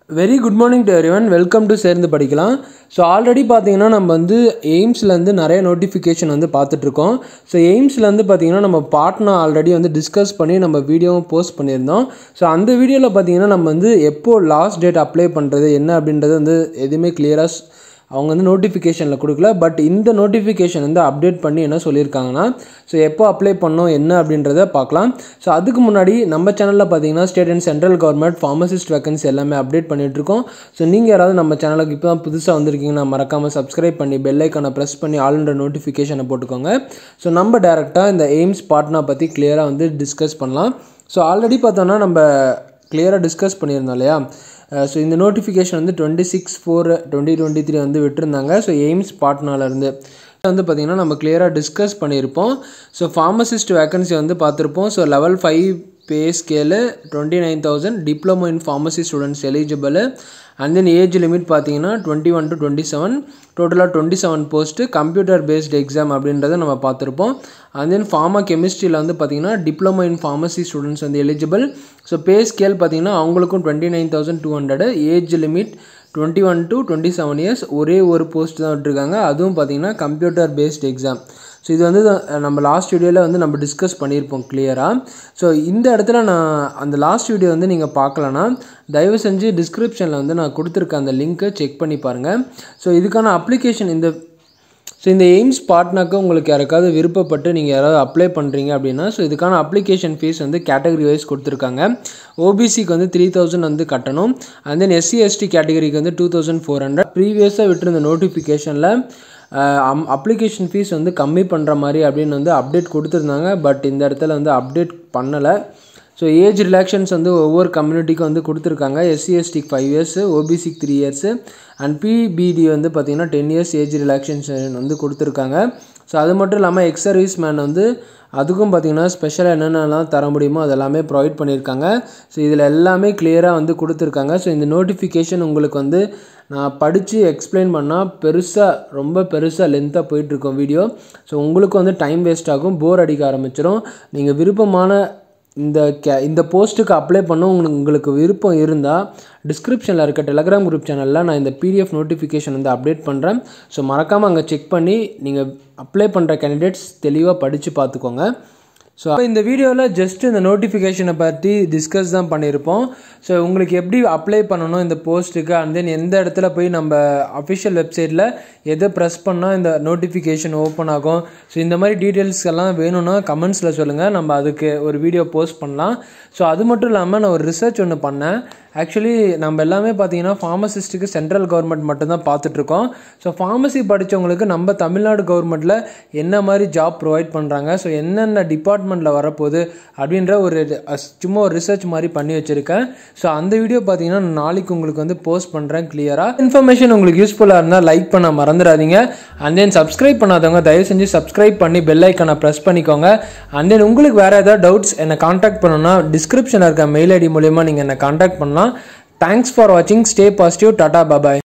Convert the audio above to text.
Very good morning to everyone. Welcome to சேர்ந்து படிக்கலாம். So already பாத்தீங்கன்னா நம்ம வந்து AIIMSல இருந்து நிறைய நோட்டிஃபிகேஷன் வந்து பார்த்துட்டு இருக்கோம். So AIIMSல இருந்து பாத்தீங்கன்னா நம்ம Patna ஆல்ரெடி வந்து டிஸ்கஸ் பண்ணி நம்ம வீடியோவும் போஸ்ட் பண்ணியிருந்தோம். So அந்த வீடியோல பாத்தீங்கன்னா நம்ம வந்து எப்போ லாஸ்ட் டேட் அப்ளை பண்றது என்ன அப்படின்றது வந்து எதுமே கிளியரா அவங்க வந்து நோட்டிஃபிகேஷனில் கொடுக்கல. பட் இந்த நோட்டிஃபிகேஷன் வந்து அப்டேட் பண்ணி என்ன சொல்லியிருக்காங்கன்னா ஸோ எப்போ அப்ளை பண்ணோம் என்ன அப்படின்றத பார்க்கலாம். ஸோ அதுக்கு முன்னாடி நம்ம சேனலில் பார்த்தீங்கன்னா state and central government pharmacist vacancy எல்லாமே அப்டேட் பண்ணிகிட்ருக்கோம். ஸோ நீங்கள் யாராவது நம்ம சேனலுக்கு இப்போ தான் புதுசாக வந்திருக்கீங்கன்னா மறக்காமல் சப்ஸ்கிரைப் பண்ணி பெல் ஐக்கானை ப்ரெஸ் பண்ணி ஆல்ன்ற நோட்டிஃபிகேஷனை போட்டுக்கோங்க. ஸோ நம்ம டேரெக்டாக இந்த AIIMS பாட்னா பற்றி கிளியராக வந்து டிஸ்கஸ் பண்ணலாம். ஸோ ஆல்ரெடி பார்த்தோன்னா நம்ம கிளியராக டிஸ்கஸ் பண்ணியிருந்தோம் இல்லையா. ஸோ இந்த நோட்டிஃபிகேஷன் வந்து 26/4/2023 வந்து விட்டுருந்தாங்க. ஸோ AIIMS பாட்னாலேருந்து வந்து பார்த்திங்கன்னா நம்ம கிளியராக டிஸ்கஸ் பண்ணியிருப்போம். ஸோ ஃபார்மசிஸ்ட் வேக்கன்சி வந்து பார்த்துருப்போம். So level 5 pay scale 29,000, diploma in pharmacy students eligible. And then age limit பார்த்தீங்கன்னா 21 to 27, டோட்டலாக 27 போஸ்ட்டு, கம்ப்யூட்டர் பேஸ்டு எக்ஸாம் அப்படின்றத நம்ம பார்த்துருப்போம். அண்ட் தென் கெமிஸ்ட்ரியில் வந்து பார்த்திங்கன்னா டிப்ளமோ இன் ஃபார்மசி ஸ்டூடெண்ட்ஸ் வந்து எலிஜிபிள். ஸோ பே ஸ்கேல் பார்த்திங்கன்னா அவங்களுக்கும் 29,200, ஏஜ் லிமிட் 21 to 27 இயர்ஸ், ஒரே ஒரு போஸ்ட் தான் விட்டுருக்காங்க. அதுவும் பார்த்திங்கன்னா கம்ப்யூட்டர் பேஸ்டு எக்ஸாம். ஸோ இது வந்து நம்ம லாஸ்ட் வீடியோவில் வந்து நம்ம டிஸ்கஸ் பண்ணியிருப்போம் கிளியராக. ஸோ இந்த இடத்துல நான் அந்த லாஸ்ட் வீடியோ வந்து நீங்கள் பார்க்கலன்னா தயவு செஞ்சு டிஸ்கிரிப்ஷனில் வந்து நான் கொடுத்துருக்க அந்த லிங்க்கை செக் பண்ணி பாருங்கள். ஸோ இதுக்கான அப்ளிகேஷன் இந்த AIIMS பாட்னாக்கு உங்களுக்கு யாருக்காவது விருப்பப்பட்டு நீங்கள் யாராவது அப்ளை பண்ணுறீங்க அப்படின்னா ஸோ இதுக்கான அப்ளிகேஷன் ஃபீஸ் வந்து கேட்டகரி வைஸ் கொடுத்துருக்காங்க. OBCக்கு வந்து 3,000 வந்து கட்டணும். அண்ட் தென் SC ST கேட்டகரிக்கு வந்து 2,400. ப்ரீவியஸாக விட்டுருந்த நோட்டிஃபிகேஷனில் அப்ளிகேஷன் ஃபீஸ் வந்து கம்மி பண்ணுற மாதிரி அப்படின்னு வந்து அப்டேட் கொடுத்துருந்தாங்க. பட் இந்த இடத்துல வந்து அப்டேட் பண்ணலை. ஸோ ஏஜ் ரிலாக்ஷன்ஸ் வந்து ஒவ்வொரு கம்யூனிட்டிக்கும் வந்து கொடுத்துருக்காங்க. SC STக்கு 5 இயர்ஸு, OBCக்கு 3 இயர்ஸு, அண்ட் PBD வந்து பார்த்திங்கன்னா 10 இயர்ஸ் ஏஜ் ரிலாக்ஷேஷன் வந்து கொடுத்துருக்காங்க. ஸோ அது மட்டும் இல்லாமல் எக்ஸ் சர்வீஸ் மேன் வந்து அதுக்கும் பார்த்திங்கன்னா ஸ்பெஷலாக என்னென்னலாம் தர முடியுமோ அதெல்லாமே ப்ரொவைட் பண்ணியிருக்காங்க. ஸோ இதில் எல்லாமே கிளியராக வந்து கொடுத்துருக்காங்க. ஸோ இந்த நோட்டிஃபிகேஷன் உங்களுக்கு வந்து நான் படித்து எக்ஸ்பிளைன் பண்ணால் ரொம்ப பெருசாக லென்த்தாக போயிட்டுருக்கோம் வீடியோ. ஸோ உங்களுக்கு வந்து டைம் வேஸ்ட் ஆகும், போர் அடிக்க ஆரம்பிச்சிடும். நீங்கள் விருப்பமான இந்த போஸ்ட்டுக்கு அப்ளை பண்ண உங்களுக்கு விருப்பம் இருந்தால் டிஸ்கிரிப்ஷனில் இருக்க டெலகிராம் குரூப் சேனலில் நான் இந்த PDF நோட்டிஃபிகேஷன் வந்து அப்டேட் பண்ணுறேன். ஸோ மறக்காமல் அங்கே செக் பண்ணி நீங்கள் அப்ளை பண்ணுற கேண்டிடேட்ஸ் தெளிவாக படித்து பார்த்துக்கோங்க. ஸோ இந்த வீடியோவில் ஜஸ்ட் இந்த நோட்டிஃபிகேஷனை பற்றி டிஸ்கஸ் தான் பண்ணியிருப்போம். ஸோ உங்களுக்கு எப்படி அப்ளை பண்ணணும் இந்த போஸ்ட்டுக்கு, அண்ட் தென் எந்த இடத்துல போய் நம்ம அஃபிஷியல் வெப்சைட்டில் எதை ப்ரெஸ் பண்ணால் இந்த நோட்டிஃபிகேஷன் ஓப்பன் ஆகும், ஸோ இந்த மாதிரி டீட்டெயில்ஸ் எல்லாம் வேணும்னா கமெண்ட்ஸில் சொல்லுங்கள், நம்ம அதுக்கு ஒரு வீடியோ போஸ்ட் பண்ணலாம். ஸோ அது மட்டும் இல்லாமல் நான் ஒரு ரிசர்ச் ஒன்று பண்ணேன். ஆக்சுவலி நம்ம எல்லாமே பார்த்தீங்கன்னா ஃபார்மசிஸ்ட்டுக்கு சென்ட்ரல் கவர்மெண்ட் மட்டும்தான் பார்த்துட்ருக்கோம். ஸோ ஃபார்மசி படித்தவங்களுக்கு நம்ம தமிழ்நாடு கவர்மெண்ட்டில் என்ன மாதிரி ஜாப் ப்ரொவைட் பண்ணுறாங்க, ஸோ என்னென்ன டிபார்ட்மெண்ட்டில் வரப்போகுது அப்படின்ற சும்மா ஒரு ரிசர்ச் மாதிரி பண்ணி வச்சுருக்கேன். ஸோ அந்த வீடியோ பார்த்தீங்கன்னா நாளைக்கு உங்களுக்கு வந்து போஸ்ட் பண்ணுறேன் கிளியராக. இன்ஃபர்மேஷன் உங்களுக்கு யூஸ்ஃபுல்லாக இருந்தால் லைக் பண்ண மறந்துடாதீங்க. அண்ட் தென் சப்ஸ்கிரைப் பண்ணாதவங்க தயவு செஞ்சு சப்ஸ்கிரைப் பண்ணி பெல் ஐக்கானை ப்ரெஸ் பண்ணிக்கோங்க. அண்ட் தென் உங்களுக்கு வேறு ஏதாவது டவுட்ஸ் என்னை காண்டாக்ட் பண்ணணும்னா டிஸ்கிரிப்ஷனில் இருக்க மெயில் ஐடி மூலமா நீங்கள் என்னை காண்டாக்ட் பண்ணலாம். Thanks for watching. Stay positive. Tata. Bye bye.